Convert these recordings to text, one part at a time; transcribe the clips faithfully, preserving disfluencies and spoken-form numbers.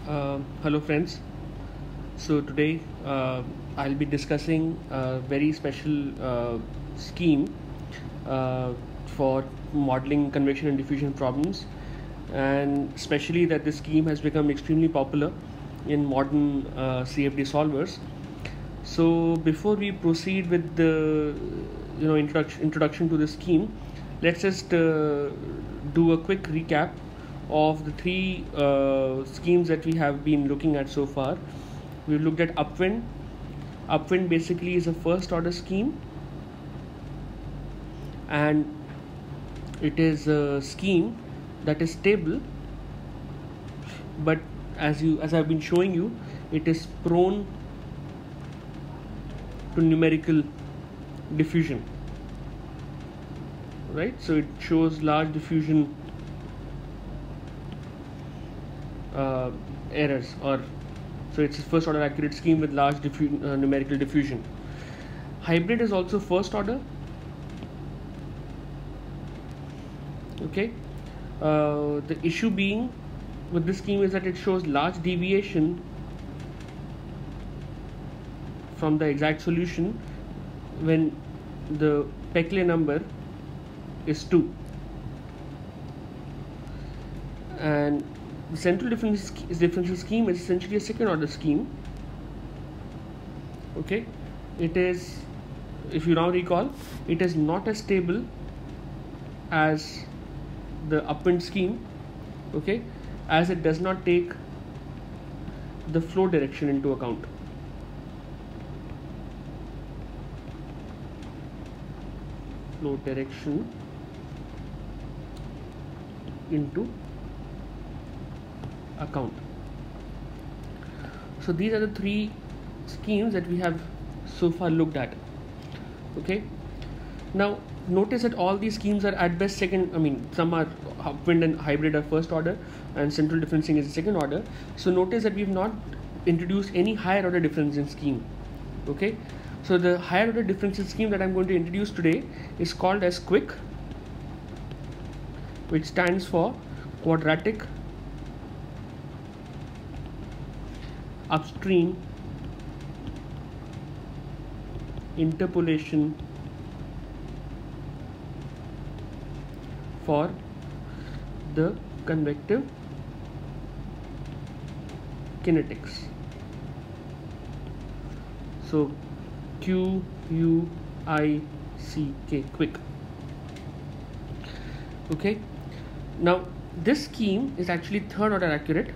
Uh, hello friends. So today uh, I'll be discussing a very special uh, scheme uh, for modeling convection and diffusion problems, and especially that this scheme has become extremely popular in modern uh, C F D solvers. So before we proceed with the you know introduction introduction to the scheme, let's just uh, do a quick recap of the three uh, schemes that we have been looking at so far. We've looked at upwind. Upwind basically is a first order scheme, and it is a scheme that is stable, but as you as I've been showing you, it is prone to numerical diffusion, right? So it shows large diffusion uh, errors, or so it's a first order accurate scheme with large diffu- uh, numerical diffusion. Hybrid is also first order. Okay, uh, the issue being with this scheme is that it shows large deviation from the exact solution when the Peclet number is two, and the central differential differential scheme is essentially a second order scheme. Okay, it is, if you now recall, it is not as stable as the upwind scheme, okay, as it does not take the flow direction into account. Flow direction into account. So these are the three schemes that we have so far looked at. Okay, now notice that all these schemes are at best second, I mean some are upwind and hybrid are first order, and central differencing is second order. So notice that we have not introduced any higher order differential scheme. Okay, so the higher order differential scheme that I'm going to introduce today is called as QUIC, which stands for quadratic upstream interpolation for the convective kinetics. So Q U I C K, QUIC. Okay, now this scheme is actually third order accurate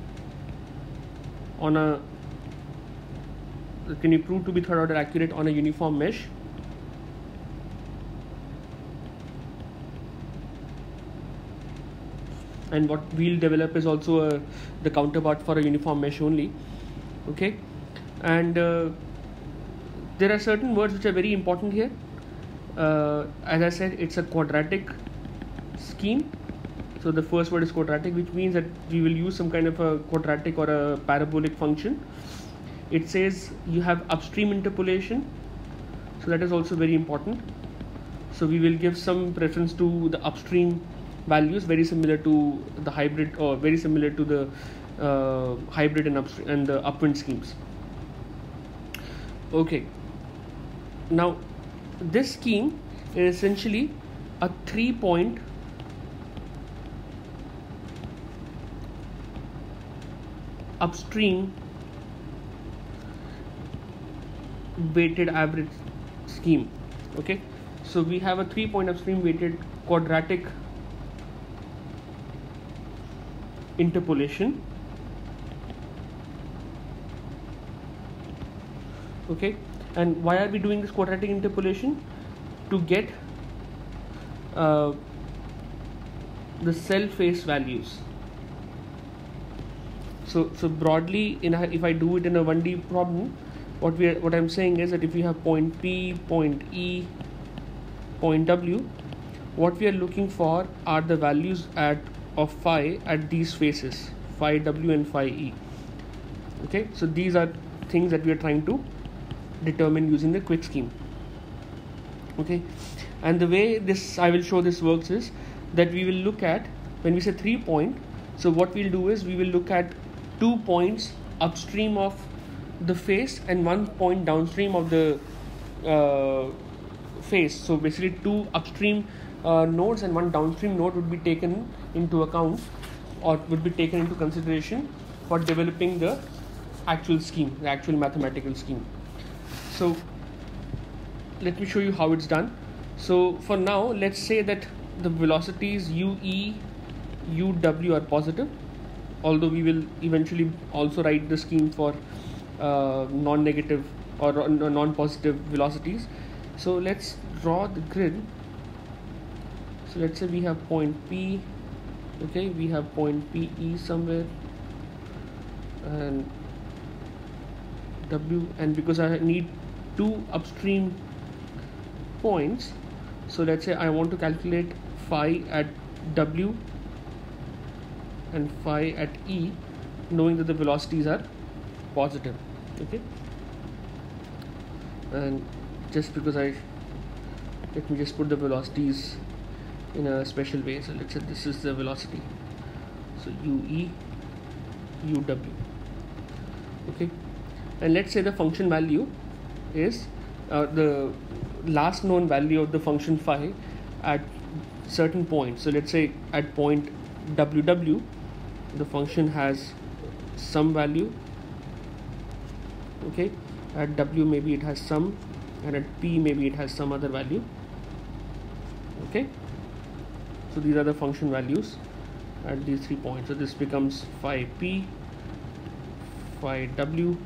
on a can you prove to be third order accurate on a uniform mesh. And what we'll develop is also a, the counterpart for a uniform mesh only. Okay, and uh, there are certain words which are very important here. Uh, as I said, it's a quadratic scheme. So the first word is quadratic, which means that we will use some kind of a quadratic or a parabolic function. It says you have upstream interpolation, so that is also very important. So we will give some preference to the upstream values, very similar to the hybrid, or very similar to the uh, hybrid and upstream and the upwind schemes. Okay, now this scheme is essentially a three point upstream weighted average scheme. Okay, so we have a three point upstream weighted quadratic interpolation. Okay, and why are we doing this quadratic interpolation? To get uh, the cell face values. So, so broadly, in a, if I do it in a one D problem, what we are, what I'm saying is that if you have point P, point E, point W, what we are looking for are the values at of phi at these faces, phi W and phi E. Okay, so these are things that we are trying to determine using the QUIC scheme. Okay, and the way this I will show this works is that we will look at, when we say three point, so what we'll do is we will look at two points upstream of the face and one point downstream of the uh, face. So basically two upstream uh, nodes and one downstream node would be taken into account or would be taken into consideration for developing the actual scheme, the actual mathematical scheme. So let me show you how it's done. So for now, let's say that the velocities u e, u w are positive, although we will eventually also write the scheme for uh, non-negative or non-positive velocities. So let's draw the grid. So let's say we have point P, okay, we have point P E somewhere, and W, and because I need two upstream points, so let's say I want to calculate phi at W and phi at E, knowing that the velocities are positive, okay. And just because I let me just put the velocities in a special way. So let's say this is the velocity, so U E, U W, okay. And let's say the function value is uh, the last known value of the function phi at certain points. So let's say at point W W the function has some value, okay, at W maybe it has some, and at P maybe it has some other value, okay. So these are the function values at these three points. So this becomes phi P, phi W,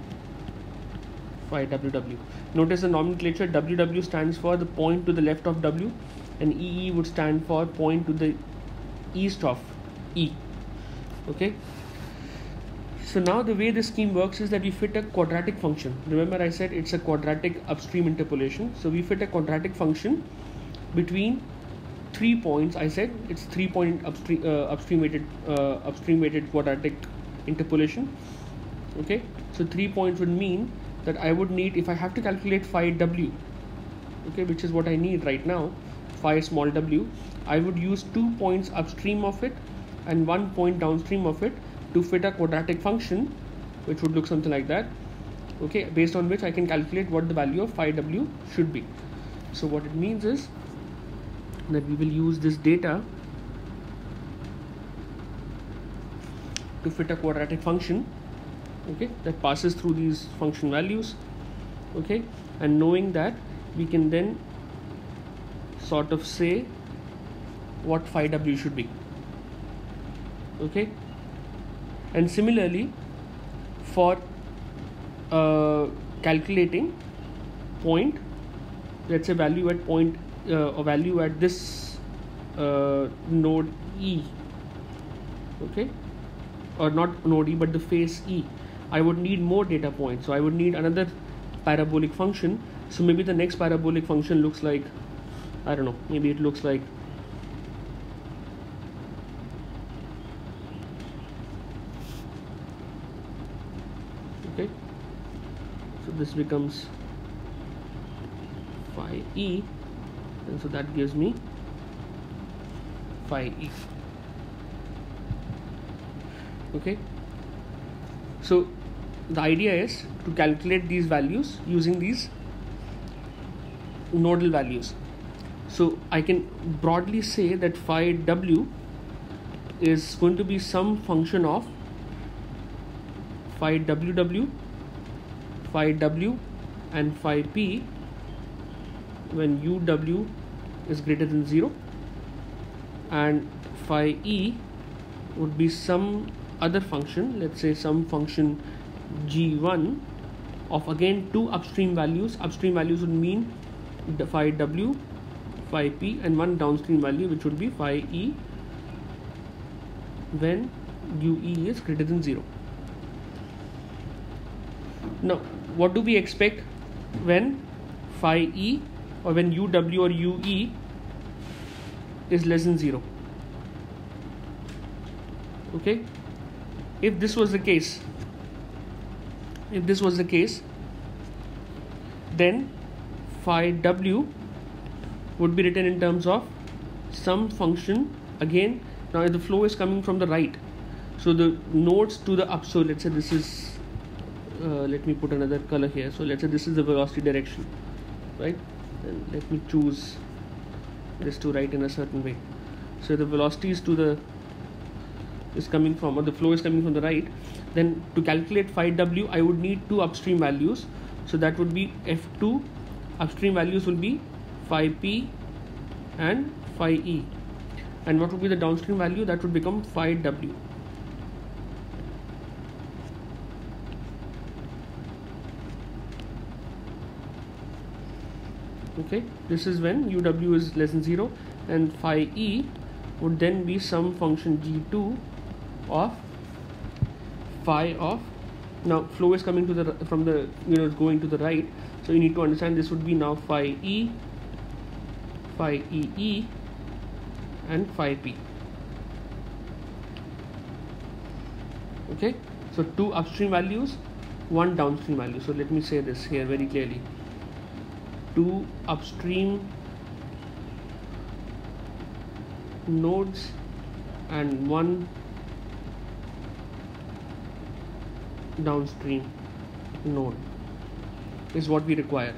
phi W W. Notice the nomenclature. W W stands for the point to the left of W, and E E would stand for point to the east of E, okay. So now the way this scheme works is that we fit a quadratic function. Remember I said it's a quadratic upstream interpolation. So we fit a quadratic function between three points. I said it's three point upstream uh, upstream weighted uh, upstream weighted quadratic interpolation, okay. So three points would mean that I would need, if I have to calculate phi W, okay, which is what I need right now, phi small w, I would use two points upstream of it and one point downstream of it to fit a quadratic function, which would look something like that, okay, based on which I can calculate what the value of phi W should be. So what it means is that we will use this data to fit a quadratic function, okay, that passes through these function values, okay, and knowing that we can then sort of say what phi W should be, okay. And similarly for uh, calculating point, let's say value at point uh, or value at this uh, node E, okay, or not node E but the face E, I would need more data points. So I would need another parabolic function. So maybe the next parabolic function looks like, I don't know, maybe it looks like okay. So this becomes phi E, and so that gives me phi E, okay. So the idea is to calculate these values using these nodal values. So I can broadly say that phi W is going to be some function of phi W W, phi W and phi P when U W is greater than zero, and phi E would be some other function, let's say some function G one of again two upstream values. Upstream values would mean the phi W, phi P, and one downstream value which would be phi E when U E is greater than zero. Now what do we expect when phi E or when U W or U E is less than zero? Okay, if this was the case, if this was the case, then phi W would be written in terms of some function again. Now the flow is coming from the right, So the nodes to the up, so let's say this is, uh, let me put another color here. So let's say this is the velocity direction, right? And let me choose this to write in a certain way. So the velocity is to the is coming from, or the flow is coming from the right. Then to calculate phi w, I would need two upstream values. So that would be F two. Upstream values will be phi p and phi e. And what would be the downstream value? That would become phi w. Okay, this is when uw is less than zero, and phi e would then be some function g two of phi of, now flow is coming to the from the, you know, it's going to the right, so you need to understand this would be now phi e, phi e e, and phi p. Okay, so two upstream values, one downstream value. So let me say this here very clearly: two upstream nodes and one downstream node is what we require.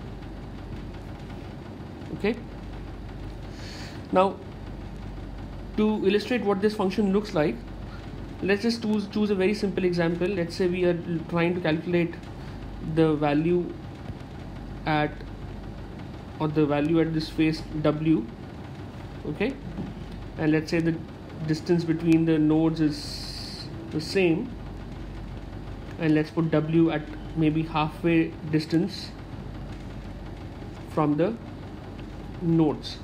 Okay, now to illustrate what this function looks like, let's just choose, choose a very simple example. Let's say we are trying to calculate the value at, or the value at this face w. Okay, and let's say the distance between the nodes is the same, and let's put w at maybe halfway distance from the nodes.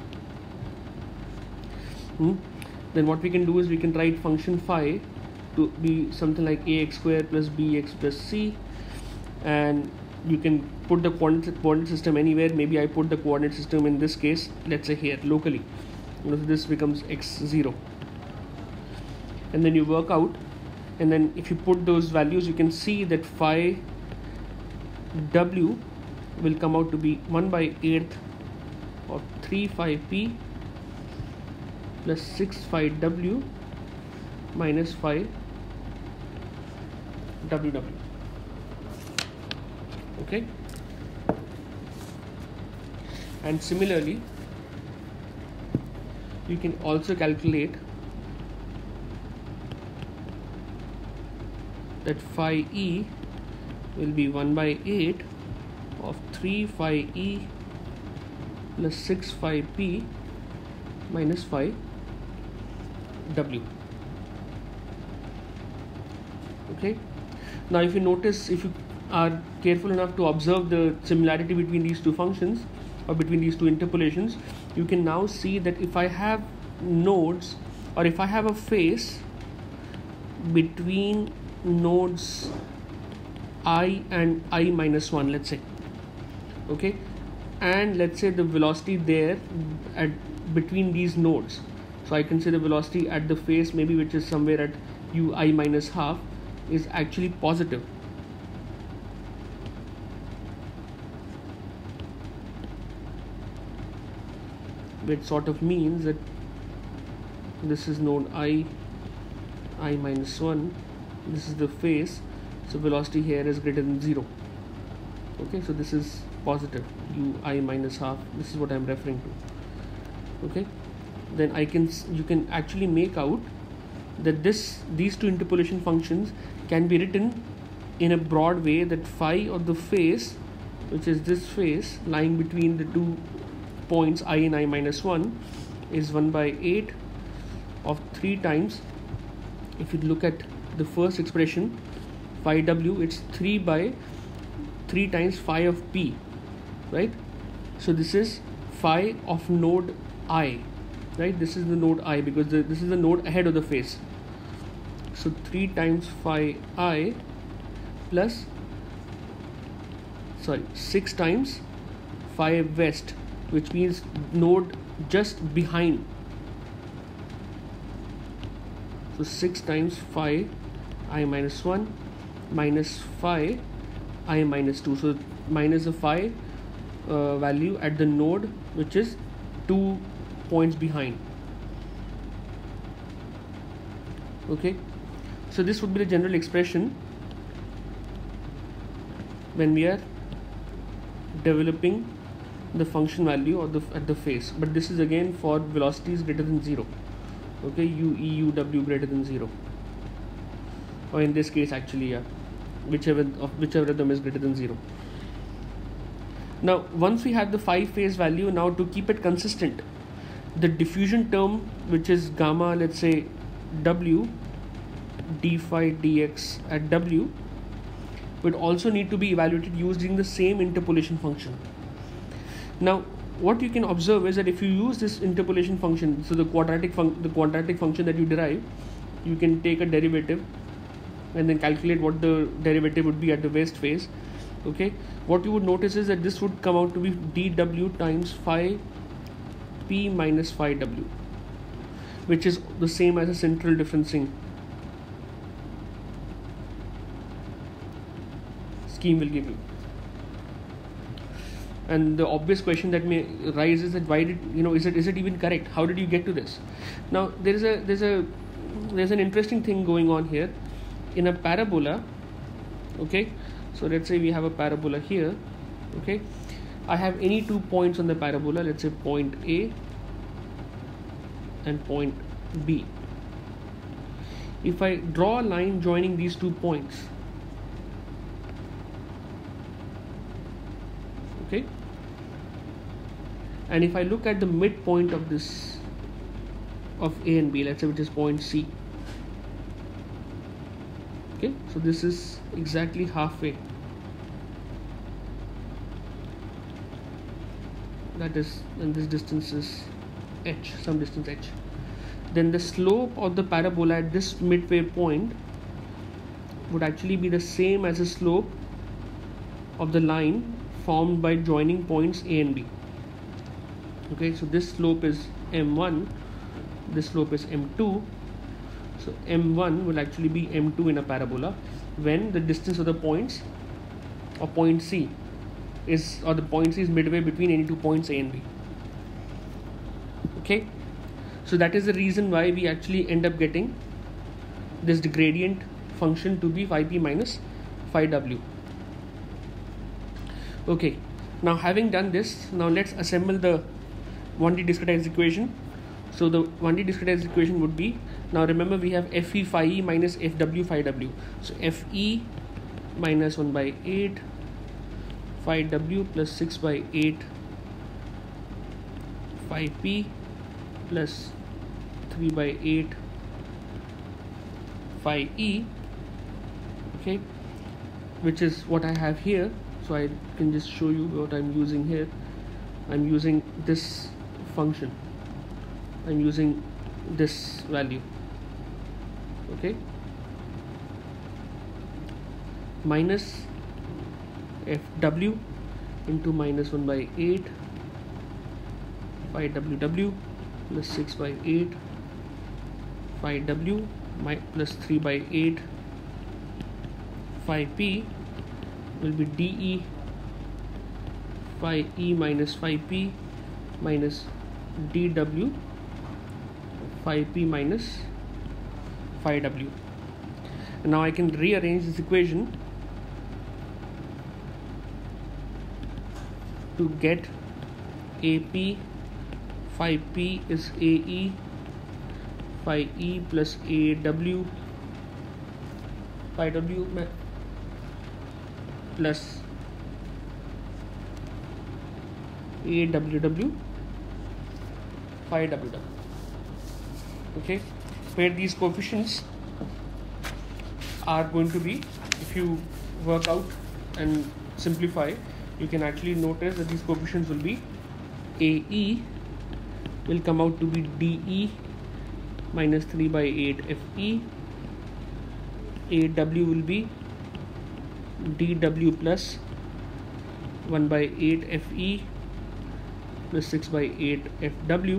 Hmm? Then what we can do is we can write function phi to be something like ax square plus bx plus c, and you can put the coordinate, coordinate system anywhere. Maybe I put the coordinate system in this case, let's say here locally, you know, so this becomes x zero, and then you work out, and then if you put those values, you can see that phi w will come out to be one by eighth of three phi p plus six phi w minus phi ww. Okay, and similarly you can also calculate that phi e will be one by eight of three phi e plus six phi p minus phi w. Okay, now if you notice, if you are careful enough to observe the similarity between these two functions, or between these two interpolations, you can now see that if I have nodes, or if I have a face between nodes I and I minus one, let's say, okay, and let's say the velocity there at between these nodes, so I can say the velocity at the face maybe, which is somewhere at u I minus half, is actually positive. Which sort of means that this is node I, I minus one, this is the face, so velocity here is greater than zero. Okay, so this is positive, u I minus half, this is what I am referring to. Okay, then I can, you can actually make out that this, these two interpolation functions can be written in a broad way, that phi of the face, which is this face lying between the two points I and I minus one, is one by eight of three times, if you look at the first expression phi w, it's three by three times phi of p, right? So this is phi of node I, right? This is the node I, because the, this is the node ahead of the face. So three times phi I plus, sorry, six times phi west, which means node just behind. So six times phi I minus one minus phi I minus two. So minus the phi uh, value at the node which is two points behind. Okay, so this would be the general expression when we are developing the function value or the at the face, but this is again for velocities greater than zero. Okay, u, e, u, w greater than zero, or in this case actually, yeah, whichever of whichever of them is greater than zero. Now once we have the phi phase value, now to keep it consistent, the diffusion term, which is gamma, let's say w d phi dx at w, would also need to be evaluated using the same interpolation function. Now what you can observe is that if you use this interpolation function, so the quadratic fun the quadratic function that you derive, you can take a derivative and then calculate what the derivative would be at the waste phase. Okay, what you would notice is that this would come out to be dw times phi p minus phi w, which is the same as a central differencing scheme will give you. And the obvious question that may arise is that why did you know is it is it even correct? How did you get to this? Now there is a there's a there's an interesting thing going on here. In a parabola, okay, so let's say we have a parabola here. Okay, I have any two points on the parabola, let's say point A and point B. If I draw a line joining these two points, okay, and if I look at the midpoint of this of A and B, let's say which is point C, okay, so this is exactly halfway, that is, and this distance is h, some distance h, then the slope of the parabola at this midway point would actually be the same as the slope of the line formed by joining points A and B. Okay, so this slope is m one, this slope is m two, so m one will actually be m two in a parabola when the distance of the points or point C is, or the point C is midway between any two points A and B. Okay, so that is the reason why we actually end up getting this gradient function to be phi p minus phi w. Okay, now having done this, now let's assemble the one D discretized equation. So the one D discretized equation would be, now remember we have Fe phi e minus Fw phi w. So Fe minus one by eight phi w plus six by eight phi p plus three by eight phi e, okay, which is what I have here. So I can just show you what I'm using here. I'm using this function, I'm using this value, okay, minus Fw into minus one by eight phi ww plus six by eight phi w plus three by eight phi p will be de phi e minus phi p minus dw phi p minus phi w. And now I can rearrange this equation to get A P phi p is A E phi e plus A W phi w plus A W W phi W W. Okay, where these coefficients are going to be, if you work out and simplify, you can actually notice that these coefficients will be A E will come out to be D E minus three by eight F E, A W will be D W plus one by eight F E plus six by eight F W,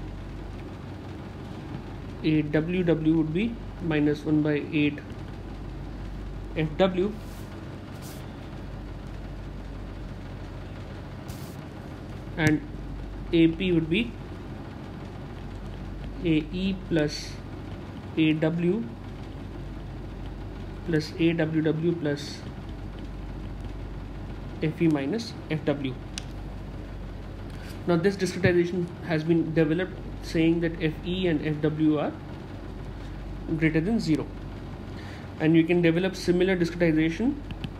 A W W would be minus one by eight F W, and A P would be A E plus A W plus A W W plus F E minus F W. Now this discretization has been developed saying that F E and F W are greater than zero, and you can develop similar discretization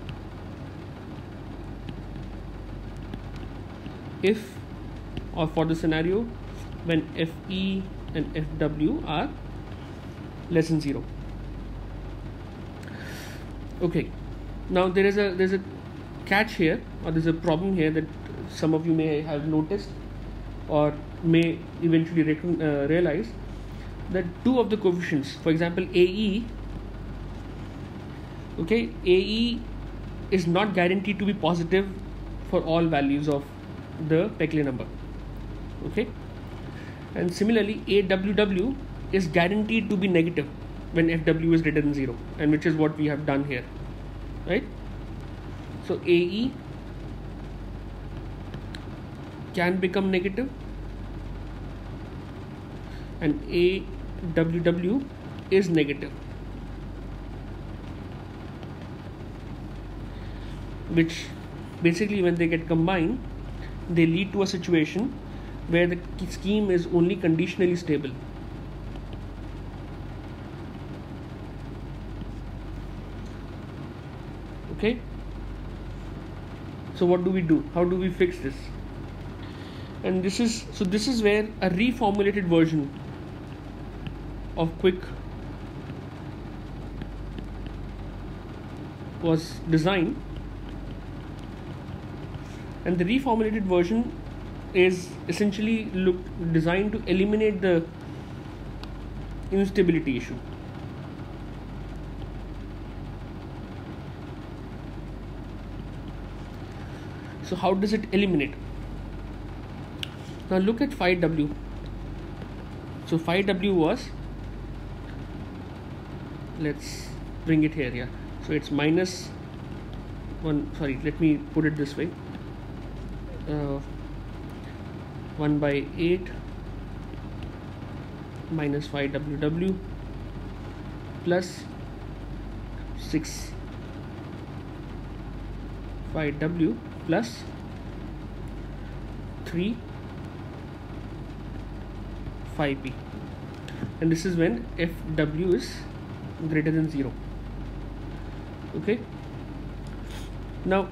if or for the scenario when F E and F W are less than zero. Okay, now there is a there's a catch here, or there's a problem here that some of you may have noticed or may eventually recon, uh, realize that two of the coefficients, for example A E, okay, A E is not guaranteed to be positive for all values of the Peclet number, okay, and similarly A W W is guaranteed to be negative when F W is greater than zero, and which is what we have done here, right? So A E can become negative and A W W is negative, which basically when they get combined they lead to a situation where the scheme is only conditionally stable. Okay, so what do we do? How do we fix this? And this is so this is where a reformulated version of Quick was designed, and the reformulated version is essentially look designed to eliminate the instability issue. So how does it eliminate? Now look at phi W. So phi W was, let's bring it here, yeah. So it's minus one, sorry, let me put it this way. Uh, one by eight minus phi W W plus six phi W plus three phi P, and this is when F W is greater than zero. Okay, now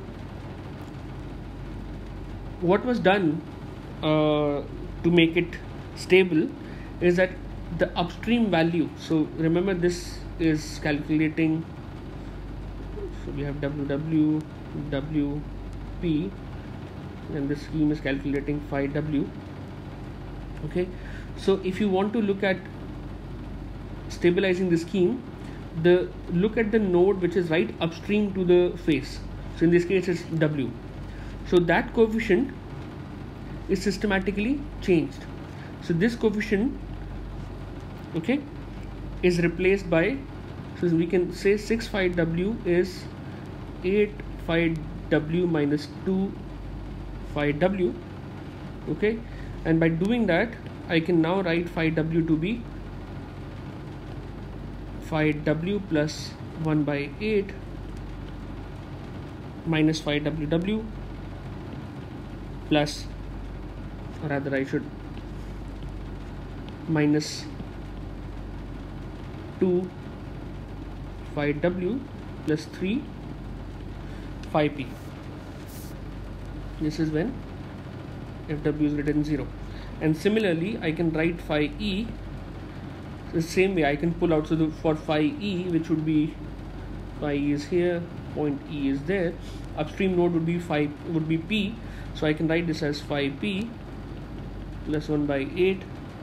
what was done uh, to make it stable is that the upstream value, so remember this is calculating, so we have W W W P and this scheme is calculating phi W. Okay, so if you want to look at stabilizing the scheme, the look at the node which is right upstream to the face, so in this case it's W, so that coefficient is systematically changed. So this coefficient, okay, is replaced by, so we can say six phi W is eight phi W minus two phi W. Okay, and by doing that I can now write phi W to be phi W plus one by eight minus phi W W plus, or rather I should minus two phi W plus three phi P. This is when F W is greater than zero. And similarly I can write phi E the same way. I can pull out, so the, for phi E, which would be phi E is here, point E is there, upstream node would be phi would be P, so I can write this as phi P plus one by eight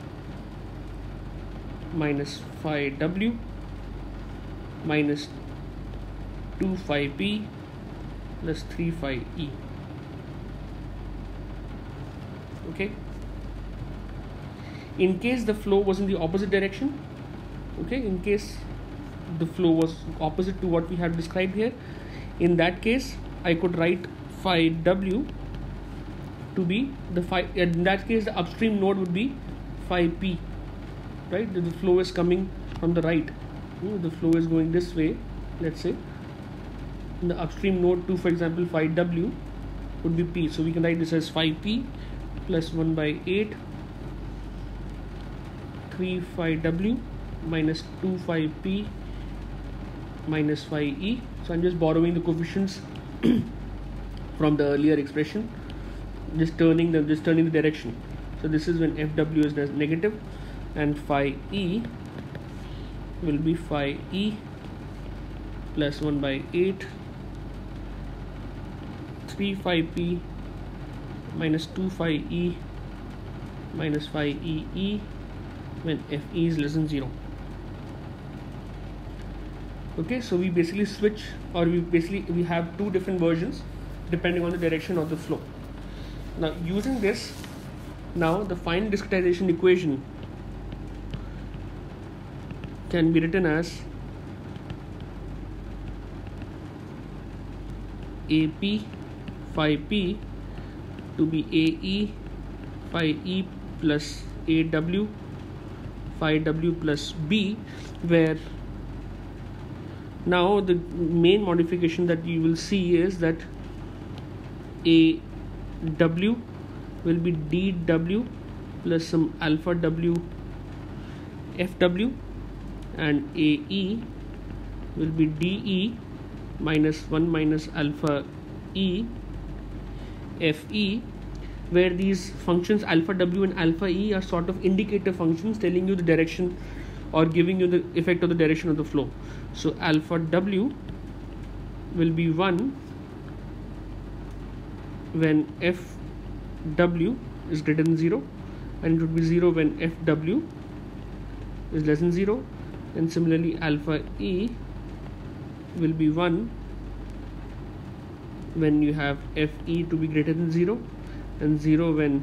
minus phi W minus two phi P plus three phi E. Okay, in case the flow was in the opposite direction, okay, in case the flow was opposite to what we have described here, in that case I could write phi W to be the phi, in that case the upstream node would be phi P, right? The flow is coming from the right, you know, the flow is going this way, let's say in the upstream node two, for example phi w would be P, so we can write this as phi P plus one by eight three phi w minus two phi P minus phi E. So I'm just borrowing the coefficients from the earlier expression, just turning them, just turning the direction. So this is when F W is negative, and phi E will be phi E plus one by eight three phi P minus two phi E minus phi E E when F E is less than zero. Okay, so we basically switch, or we basically we have two different versions depending on the direction of the flow. Now using this, now the final discretization equation can be written as A P phi P to be A E phi E plus A W phi W plus B, where now the main modification that you will see is that A W will be D W plus some alpha W F W, and A E will be D E minus one minus alpha E F E, where these functions alpha W and alpha E are sort of indicator functions telling you the direction or giving you the effect of the direction of the flow. So alpha W will be one when F W is greater than zero, and it would be zero when F W is less than zero, and similarly alpha E will be one when you have F E to be greater than zero, and zero when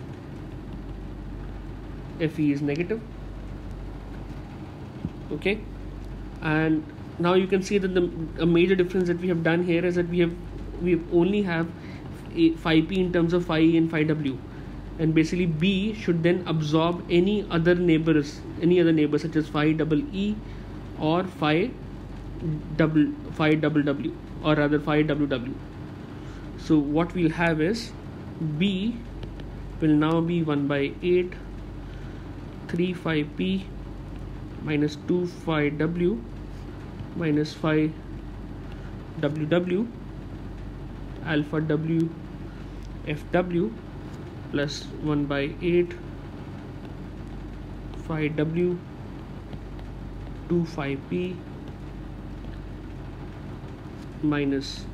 F E is negative. Okay, and now you can see that the a major difference that we have done here is that we have we have only have a phi P in terms of phi E and phi W, and basically B should then absorb any other neighbors, any other neighbors such as phi double E or phi double phi double W, or rather phi W W. So what we'll have is B will now be one by eight three phi P minus two phi W minus phi W W alpha W F W plus one by eight phi W two phi P minus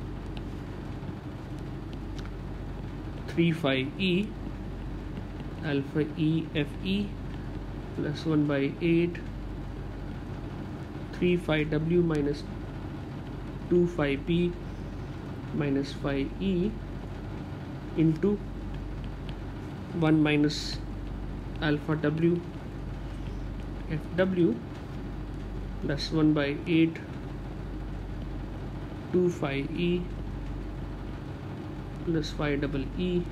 three phi E alpha E F E plus one by eight three phi W minus two phi P minus phi E into one minus alpha W F W plus one by eight two phi E plus phi double E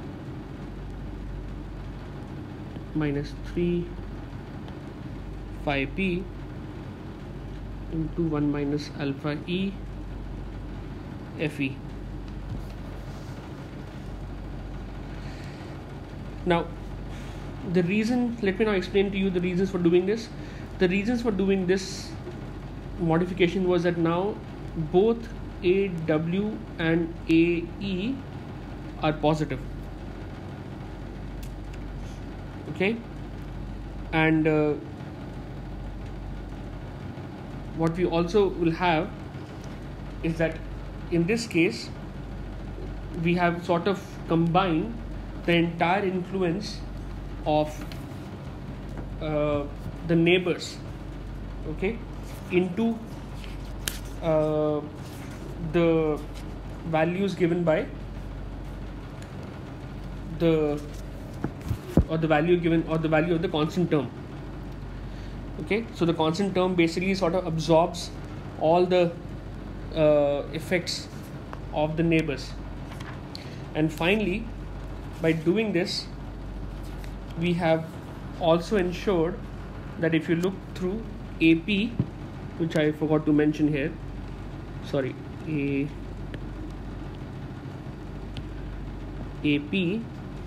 minus three phi P into one minus alpha E F E. Now the reason, let me now explain to you the reasons for doing this. The reasons for doing this modification was that now both A W and A E are positive. Okay, and uh, what we also will have is that in this case we have sort of combined the entire influence of uh, the neighbors, okay, into uh, the values given by the or the value given or the value of the constant term. Okay, so the constant term basically sort of absorbs all the uh, effects of the neighbors. And finally, by doing this, we have also ensured that if you look through A P, which I forgot to mention here, sorry, A, A P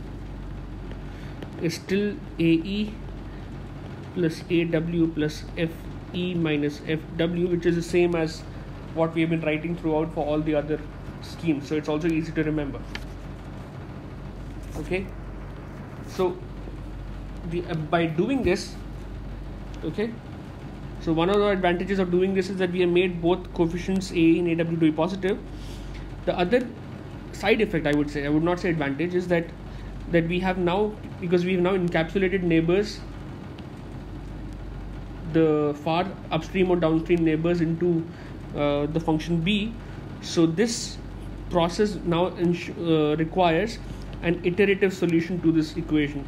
is still A E plus A W plus F E minus F W, which is the same as what we have been writing throughout for all the other schemes, so it's also easy to remember. Okay, so the uh, by doing this, okay, so one of the advantages of doing this is that we have made both coefficients A and A W to be positive. The other side effect, I would say, I would not say advantage, is that that we have now, because we have now encapsulated neighbors, the far upstream or downstream neighbors, into uh, the function B. So this process now ins- uh, requires an iterative solution to this equation.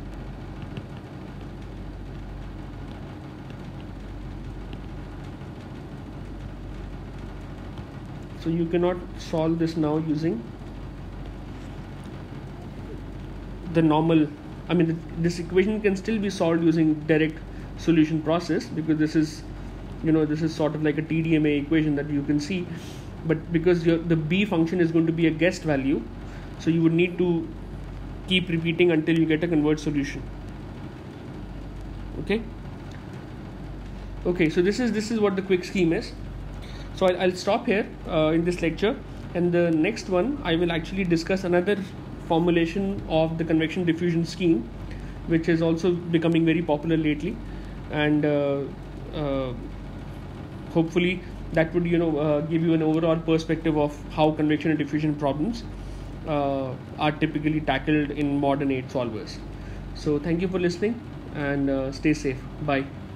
So you cannot solve this now using the normal, I mean, the, this equation can still be solved using direct solution process, because this is, you know, this is sort of like a T D M A equation that you can see, but because your, the B function is going to be a guessed value, so you would need to keep repeating until you get a converged solution. Okay. Okay, so this is this is what the quick scheme is. So I'll, I'll stop here uh, in this lecture, and the next one I will actually discuss another formulation of the convection diffusion scheme, which is also becoming very popular lately, and uh, uh, hopefully that would, you know, uh, give you an overall perspective of how convection and diffusion problems uh, are typically tackled in modern eight solvers. So thank you for listening, and uh, stay safe. Bye.